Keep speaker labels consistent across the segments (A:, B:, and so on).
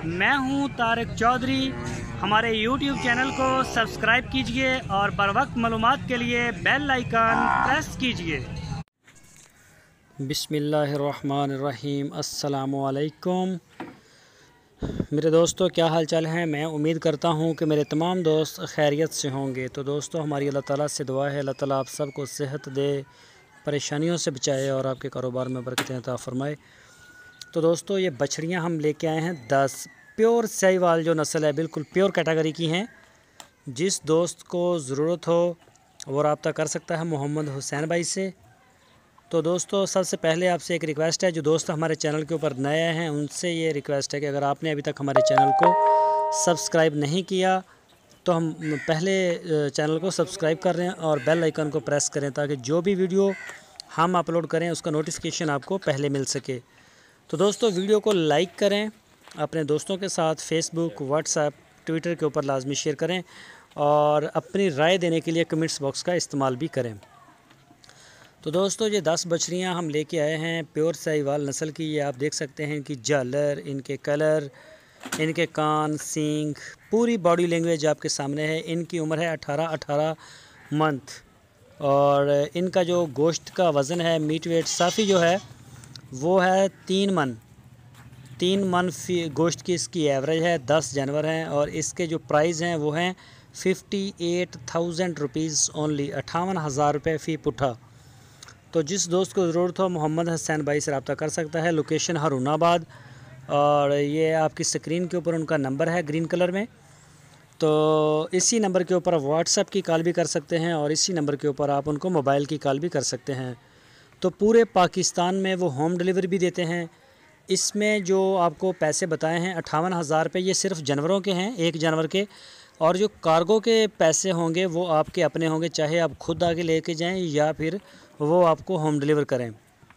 A: मैं हूं तारिक चौधरी। हमारे YouTube चैनल को सब्सक्राइब कीजिए और बर वक्त मालूमात के लिए बेल आइकन प्रेस कीजिए। बिस्मिल्लाहिर्रहमानिर्रहीम। अस्सलामु अलैकुम मेरे दोस्तों, क्या हाल चाल है। मैं उम्मीद करता हूं कि मेरे तमाम दोस्त खैरियत से होंगे। तो दोस्तों, हमारी अल्लाह ताला से दुआ है, अल्लाह ताला आप सबको सेहत दे, परेशानियों से बचाए और आपके कारोबार में बरकतें अता फरमाए। तो दोस्तों, ये बछड़ियाँ हम लेके आए हैं 10 प्योर साहिवाल जो नस्ल है, बिल्कुल प्योर कैटेगरी की हैं। जिस दोस्त को ज़रूरत हो वो रब्ता कर सकता है मोहम्मद हुसैन भाई से। तो दोस्तों, सबसे पहले आपसे एक रिक्वेस्ट है, जो दोस्त हमारे चैनल के ऊपर नए हैं उनसे ये रिक्वेस्ट है कि अगर आपने अभी तक हमारे चैनल को सब्सक्राइब नहीं किया तो हम पहले चैनल को सब्सक्राइब कर रहे हैं और बेल आइकन को प्रेस करें, ताकि जो भी वीडियो हम अपलोड करें उसका नोटिफिकेशन आपको पहले मिल सके। तो दोस्तों, वीडियो को लाइक करें, अपने दोस्तों के साथ फेसबुक, व्हाट्सएप, ट्विटर के ऊपर लाजमी शेयर करें और अपनी राय देने के लिए कमेंट्स बॉक्स का इस्तेमाल भी करें। तो दोस्तों, ये 10 बछड़ियाँ हम लेके आए हैं प्योर साहिवाल नस्ल की। ये आप देख सकते हैं इनकी झालर, इनके कलर, इनके कान, सींग, पूरी बॉडी लैंग्वेज आपके सामने है। इनकी उम्र है 18 मंथ और इनका जो गोश्त का वज़न है, मीट वेट साफ़ी जो है वो है 3 मन गोश्त की इसकी एवरेज है। 10 जानवर हैं और इसके जो प्राइस हैं वो हैं 58,000 रुपीज़ ओनली, 58,000 रुपये फ़ी पुट्ठा। तो जिस दोस्त को ज़रूरत हो मोहम्मद हुसैन भाई से रब्ता कर सकता है। लोकेशन हारूनाबाद, और ये आपकी स्क्रीन के ऊपर उनका नंबर है ग्रीन कलर में। तो इसी नंबर के ऊपर व्हाट्सएप की कॉल भी कर सकते हैं और इसी नंबर के ऊपर आप उनको मोबाइल की कॉल भी कर सकते हैं। तो पूरे पाकिस्तान में वो होम डिलीवरी भी देते हैं। इसमें जो आपको पैसे बताए हैं 58,000 रुपये, ये सिर्फ जानवरों के हैं, एक जानवर के। और जो कार्गो के पैसे होंगे वो आपके अपने होंगे, चाहे आप खुद आके लेके जाएं या फिर वो आपको होम डिलीवर करें।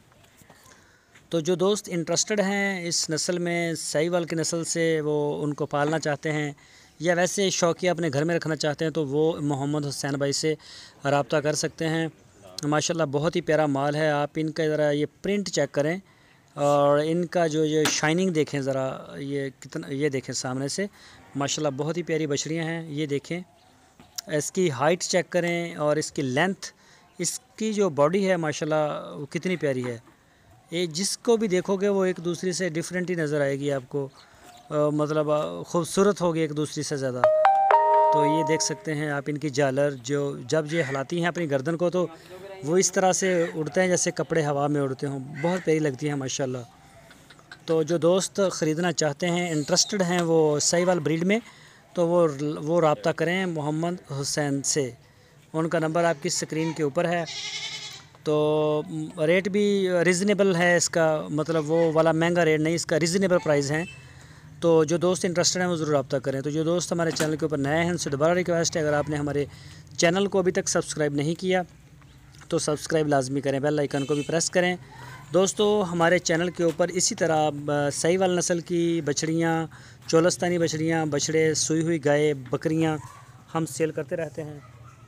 A: तो जो दोस्त इंटरेस्टेड हैं इस नस्ल में, साहिवाल की नस्ल से, वो उनको पालना चाहते हैं या वैसे शौकिया अपने घर में रखना चाहते हैं, तो वो मोहम्मद हुसैन भाई से रब्ता कर सकते हैं। माशाल्लाह बहुत ही प्यारा माल है। आप इनका ज़रा ये प्रिंट चेक करें और इनका जो ये शाइनिंग देखें ज़रा, ये कितना, ये देखें सामने से, माशाल्लाह बहुत ही प्यारी बछड़ियाँ हैं। ये देखें, इसकी हाइट चेक करें और इसकी लेंथ, इसकी जो बॉडी है माशाल्लाह वो कितनी प्यारी है। ये जिसको भी देखोगे वो एक दूसरे से डिफरेंट ही नज़र आएगी आपको, मतलब ख़ूबसूरत होगी एक दूसरे से ज़्यादा। तो ये देख सकते हैं आप इनकी झालर, जो जब ये हिलाती हैं अपनी गर्दन को तो वो इस तरह से उड़ते हैं जैसे कपड़े हवा में उड़ते हों, बहुत प्यारी लगती है माशाल्लाह। तो जो दोस्त ख़रीदना चाहते हैं, इंटरेस्टेड हैं वो साहिवाल ब्रीड में, तो वो रब्ता करें मोहम्मद हुसैन से। उनका नंबर आपकी स्क्रीन के ऊपर है। तो रेट भी रिज़नेबल है इसका, मतलब वो वाला महंगा रेट नहीं, इसका रिज़नेबल प्राइस है। तो जो दोस्त इंटरेस्टेड हैं वो ज़रूर रब्ता करें। तो जो दोस्त हमारे चैनल के ऊपर नए हैं उनसे दोबारा रिक्वेस्ट है, अगर आपने हमारे चैनल को अभी तक सब्सक्राइब नहीं किया तो सब्सक्राइब लाजमी करें, बेल आइकन को भी प्रेस करें। दोस्तों, हमारे चैनल के ऊपर इसी तरह साहिवाल नस्ल की बछड़ियाँ, चोलस्तानी बछड़ियाँ, बछड़े, सूई हुई गाय, बकरियाँ हम सेल करते रहते हैं।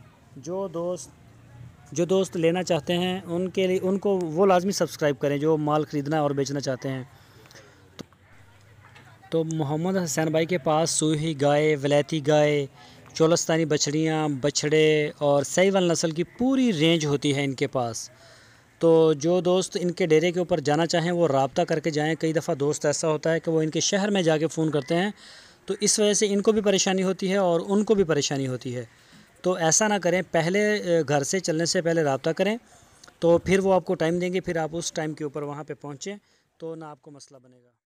A: जो दोस्त लेना चाहते हैं उनके लिए, उनको वो लाजमी सब्सक्राइब करें जो माल ख़रीदना और बेचना चाहते हैं। तो मोहम्मद हुसैन भाई के पास सूई हुई गाय, वलैती गाय, चोलस्तानी बछड़ियाँ, बछड़े और साहिवाल नस्ल की पूरी रेंज होती है इनके पास। तो जो दोस्त इनके डेरे के ऊपर जाना चाहें वो रब्ता करके जाएं। कई दफ़ा दोस्त ऐसा होता है कि वो इनके शहर में जाके फ़ोन करते हैं, तो इस वजह से इनको भी परेशानी होती है और उनको भी परेशानी होती है। तो ऐसा ना करें, पहले घर से चलने से पहले रब्ता करें, तो फिर वो आपको टाइम देंगे, फिर आप उस टाइम के ऊपर वहाँ पे पहुँचें तो ना आपको मसला बनेगा।